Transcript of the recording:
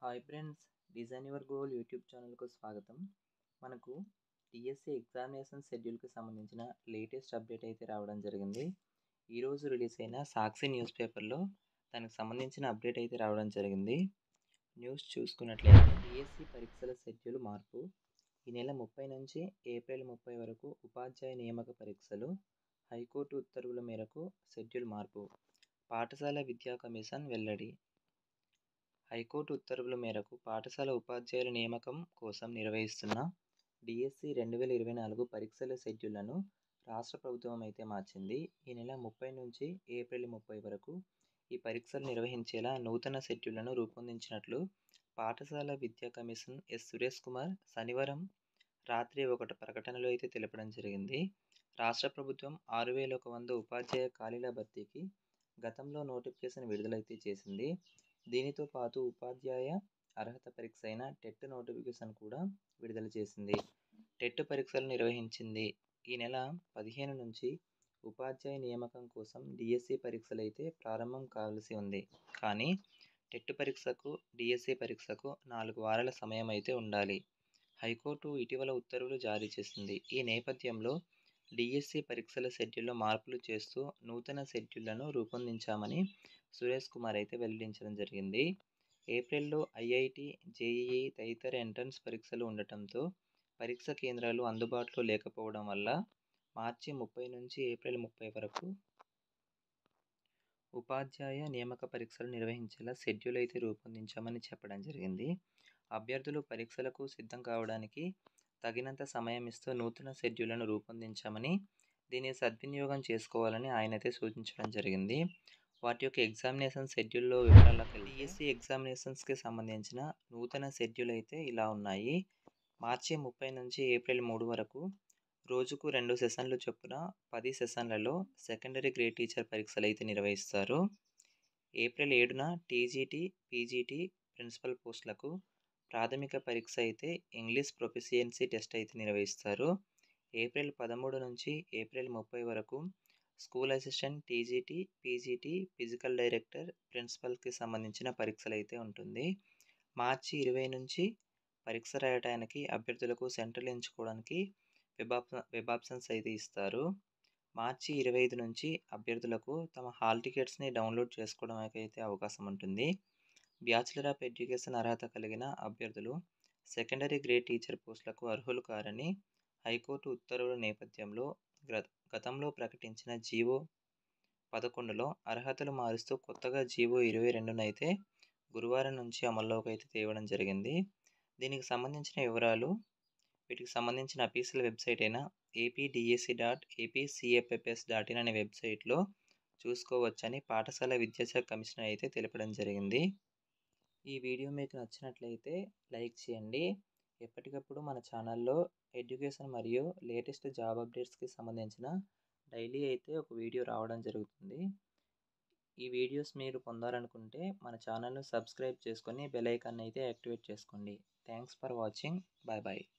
Hi friends, design your goal YouTube ఛానల్కు స్వాగతం. మనకు టీఎస్సీ ఎగ్జామినేషన్ షెడ్యూల్కి సంబంధించిన లేటెస్ట్ అప్డేట్ అయితే రావడం జరిగింది. ఈరోజు రిలీజ్ అయిన సాక్షి న్యూస్ పేపర్లో దానికి సంబంధించిన అప్డేట్ అయితే రావడం జరిగింది. న్యూస్ చూసుకున్నట్లయితే టీఎస్సీ పరీక్షల షెడ్యూల్ మార్పు. ఈ నెల 30 నుంచి ఏప్రిల్ 30 వరకు ఉపాధ్యాయ నియామక పరీక్షలు. హైకోర్టు ఉత్తర్వుల మేరకు షెడ్యూల్ మార్పు. పాఠశాల విద్యా కమిషన్ వెల్లడి. హైకోర్టు ఉత్తర్వుల మేరకు పాఠశాల ఉపాధ్యాయుల నియామకం కోసం నిర్వహిస్తున్న డిఎస్సి 2024 పరీక్షల షెడ్యూళ్లను రాష్ట్ర ప్రభుత్వం అయితే మార్చింది. ఈ నెల 30 నుంచి ఏప్రిల్ 30 వరకు ఈ పరీక్షలు నిర్వహించేలా నూతన షెడ్యూళ్లను రూపొందించినట్లు పాఠశాల విద్యా కమిషన్ ఎస్ సురేష్ కుమార్ శనివారం రాత్రి ఒక ప్రకటనలో అయితే తెలపడం జరిగింది. రాష్ట్ర ప్రభుత్వం 6100 ఉపాధ్యాయ ఖాళీల భర్తీకి గతంలో నోటిఫికేషన్ విడుదలైతే చేసింది. దీనితో పాటు ఉపాధ్యాయ అర్హత పరీక్ష అయిన టెట్ నోటిఫికేషన్ కూడా విడుదల చేసింది. టెట్ పరీక్షలు నిర్వహించింది. ఈ నెల 15 నుంచి ఉపాధ్యాయ నియామకం కోసం డిఎస్సి పరీక్షలు అయితే ప్రారంభం కావాల్సి ఉంది. కానీ టెట్ పరీక్షకు డిఎస్సి పరీక్షకు 4 వారాల సమయం అయితే ఉండాలి. హైకోర్టు ఇటీవల ఉత్తర్వులు జారీ చేసింది. ఈ నేపథ్యంలో డిఎస్సి పరీక్షల షెడ్యూల్లో మార్పులు చేస్తూ నూతన షెడ్యూళ్లను రూపొందించామని సురేష్ కుమార్ అయితే వెల్లడించడం జరిగింది. ఏప్రిల్లో ఐఐటి, జేఈఈ తదితర ఎంట్రన్స్ పరీక్షలు ఉండటంతో పరీక్ష కేంద్రాలు అందుబాటులో లేకపోవడం వల్ల మార్చి 30 నుంచి ఏప్రిల్ 30 వరకు ఉపాధ్యాయ నియామక పరీక్షలు నిర్వహించేలా షెడ్యూల్ అయితే రూపొందించామని చెప్పడం జరిగింది. అభ్యర్థులు పరీక్షలకు సిద్ధం కావడానికి తగినంత సమయం ఇస్తూ నూతన షెడ్యూళ్లను రూపొందించామని, దీన్ని సద్వినియోగం చేసుకోవాలని ఆయనైతే సూచించడం జరిగింది. వాటి యొక్క ఎగ్జామినేషన్ షెడ్యూల్లో వివరాలకు వెళ్తే టీఎస్సీ ఎగ్జామినేషన్స్కి సంబంధించిన నూతన షెడ్యూల్ అయితే ఇలా ఉన్నాయి. మార్చి 30 నుంచి ఏప్రిల్ 3 వరకు రోజుకు 2 సెషన్లు చొప్పున 10 సెషన్లలో సెకండరీ గ్రేడ్ టీచర్ పరీక్షలు అయితే నిర్వహిస్తారు. ఏప్రిల్ 7న టీజీటీ, పీజీటీ ప్రిన్సిపల్ పోస్టులకు ప్రాథమిక పరీక్ష అయితే ఇంగ్లీష్ ప్రొఫిషియన్సీ టెస్ట్ అయితే నిర్వహిస్తారు. ఏప్రిల్ 13 నుంచి ఏప్రిల్ 30 వరకు school assistant, TGT, PGT, physical director, ప్రిన్సిపల్కి సంబంధించిన పరీక్షలు అయితే ఉంటుంది. మార్చి 20 నుంచి పరీక్ష రాయడానికి అభ్యర్థులకు సెంటర్లు ఎంచుకోవడానికి వెబ్ ఆప్షన్స్ అయితే ఇస్తారు. మార్చి 25 నుంచి అభ్యర్థులకు తమ హాల్ టికెట్స్ని డౌన్లోడ్ చేసుకోవడానికి అయితే అవకాశం ఉంటుంది. బ్యాచిలర్ ఆఫ్ ఎడ్యుకేషన్ అర్హత కలిగిన అభ్యర్థులు సెకండరీ గ్రేడ్ టీచర్ పోస్టులకు అర్హులు కారని హైకోర్టు ఉత్తర్వుల నేపథ్యంలో గతంలో ప్రకటించిన జీవో 11లో అర్హతలు మారుస్తూ కొత్తగా జీవో 22ను అయితే గురువారం నుంచి అమల్లోకి అయితే తేవడం జరిగింది. దీనికి సంబంధించిన వివరాలు వీటికి సంబంధించిన అఫీషియల్ వెబ్సైట్ అయిన apdec.apcfps.in అనే వెబ్సైట్లో చూసుకోవచ్చని పాఠశాల విద్యాశాఖ కమిషనర్ అయితే తెలపడం జరిగింది. ఈ వీడియో మీకు నచ్చినట్లయితే లైక్ చేయండి. ఎప్పటికప్పుడు మన ఛానల్లో ఎడ్యుకేషన్ మరియు లేటెస్ట్ జాబ్ అప్డేట్స్కి సంబంధించిన డైలీ అయితే ఒక వీడియో రావడం జరుగుతుంది. ఈ వీడియోస్ మీరు పొందాలనుకుంటే మన ఛానల్ను సబ్స్క్రైబ్ చేసుకొని బెల్ ఐకాన్ అయితే యాక్టివేట్ చేసుకోండి. Thanks for watching. Bye bye.